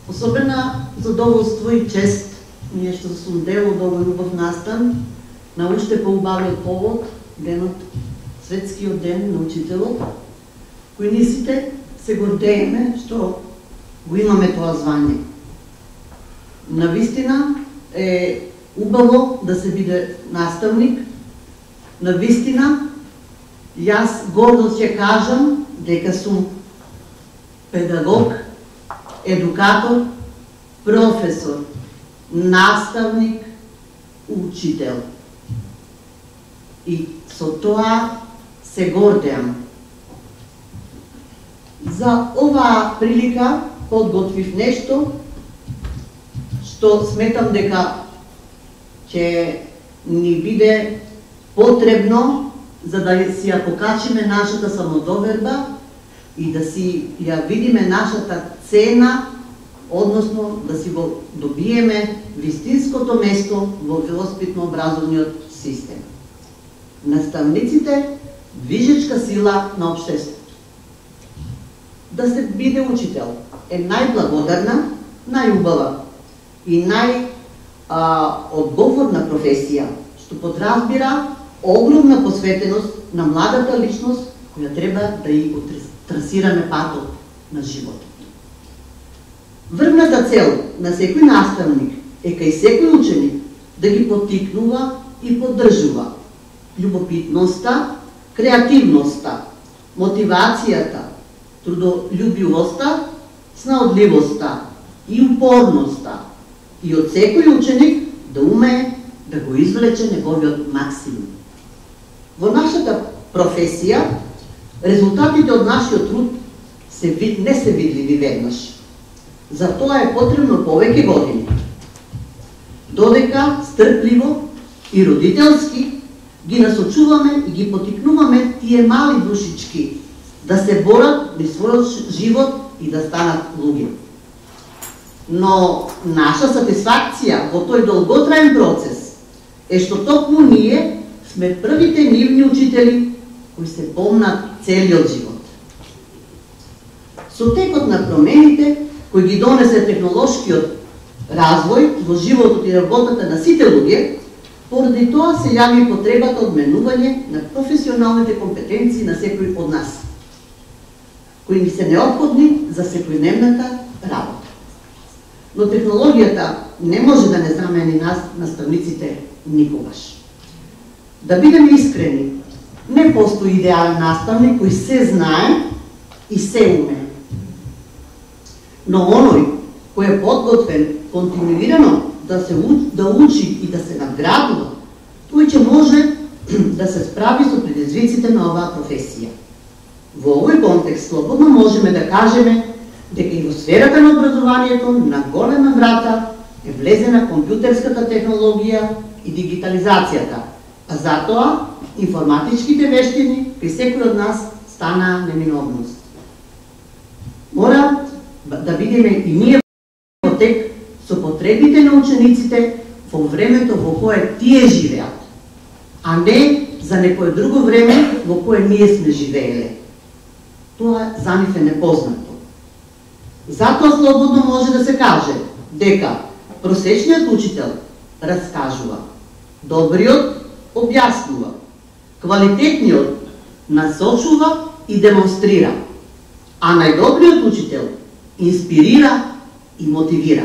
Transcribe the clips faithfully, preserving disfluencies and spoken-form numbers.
Особена задоволство и чест ми е што сум дел од овој убав настан на уште поубавиот повод, денот, светскиот ден на учителот, кој ние сите се гордееме што го имаме тоа звање. Навистина е убаво да се биде наставник, навистина јас гордо ќе кажам дека сум педагог, едукатор, професор, наставник, учител. И со тоа се гордеам. За оваа прилика подготвив нешто што сметам дека ќе ни биде потребно за да си ја покачиме нашата самодоверба и да си ја видиме нашата цена, односно да си го добиеме вистинското место во воспитно-образовниот систем. Наставниците движечка сила на општеството. Да се биде учител е најблагодарна, најубава и најодговорна професија, што подразбира огромна посветеност на младата личност која треба да ја трасираме патот на животот. Врвната цел на секој наставник е кај секој ученик да ги поттикнува и поддржува љубопитноста, креативноста, мотивацијата, трудолюбивоста, снаодливоста и упорноста и од секој ученик да умее да го извлече неговиот максимум. Во нашата професија резултатите од нашиот труд се не се видливи веднаш. За тоа е потребно повеќе години. Додека стрпливо и родителски ги насочуваме и ги потикнуваме тие мали душички да се борат низ својот живот и да станат луѓе. Но наша сатисфакција во тој долготраен процес е што токму ние сме првите нивни учители кои се помнат целиот живот. Со текот на промените кои ги донесе технолошкиот развој во животот и работата на сите луѓе, поради тоа се јави потребата од менување на професионалните компетенции на секој од нас, кои ни се неопходни за секојдневната работа. Но технологијата не може да не замени нас, наставниците, никогаш. Да бидеме искрени, не постои идеален наставник кој се знае и се уме. Но оној кој е подготвен континуирано да се да учи и да се надградува, тој ќе може да се справи со предизвиците на оваа професија. Во овој контекст слободно можеме да кажеме дека и во сферата на образованието на голема врата е влезена компјутерската технологија и дигитализацијата, а затоа информатичките вештини при секој од нас стана неминовност. Мора да бидеме и ние во тек со потребите на учениците во времето во кое тие живеат, а не за некое друго време во кое ние сме живееле. Тоа за нив е непознато. Затоа слободно може да се каже дека просечниот учител раскажува, добриот објаснува, квалитетниот насочува и демонстрира, а најдобриот учител инспирира и мотивира.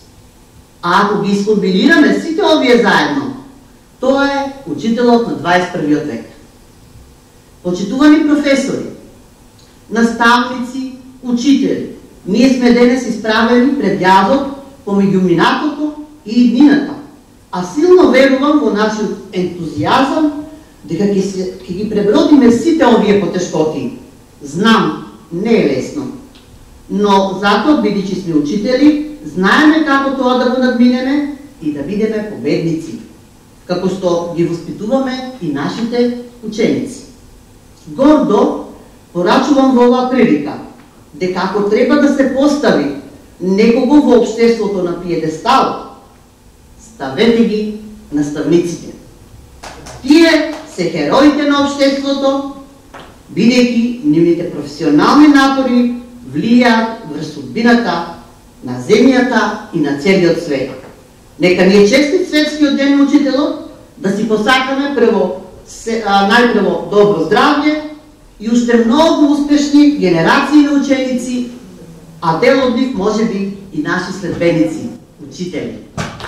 А ако ги искомбинираме сите овие заедно, тоа е учителот на дваесет и првиот век. Почитувани професори, наставници, учители, ние сме денес исправени пред јазот помеѓу минатото и иднината, а силно верувам во нашиот ентузијазам дека ќе ги пребродиме сите овие потешкоти. Знам, не е лесно, но затоа, бидејќи сме учители, знаеме како тоа да го надминеме и да бидеме победници, како што ги воспитуваме и нашите ученици. Гордо порачувам во оваа прилика дека ако треба да се постави некого во општеството на пиедестал, ставете ги наставниците. Тие се хероите на општеството, бидејќи нивните професионални напори влијаат врз судбината на земјата и на целиот свет. Нека ни е честит светскиот ден на учителот, да си посакаме прво, а, најпрво добро здравје и уште многу успешни генерации на ученици, а дел од нив може би и наши следбеници, учители.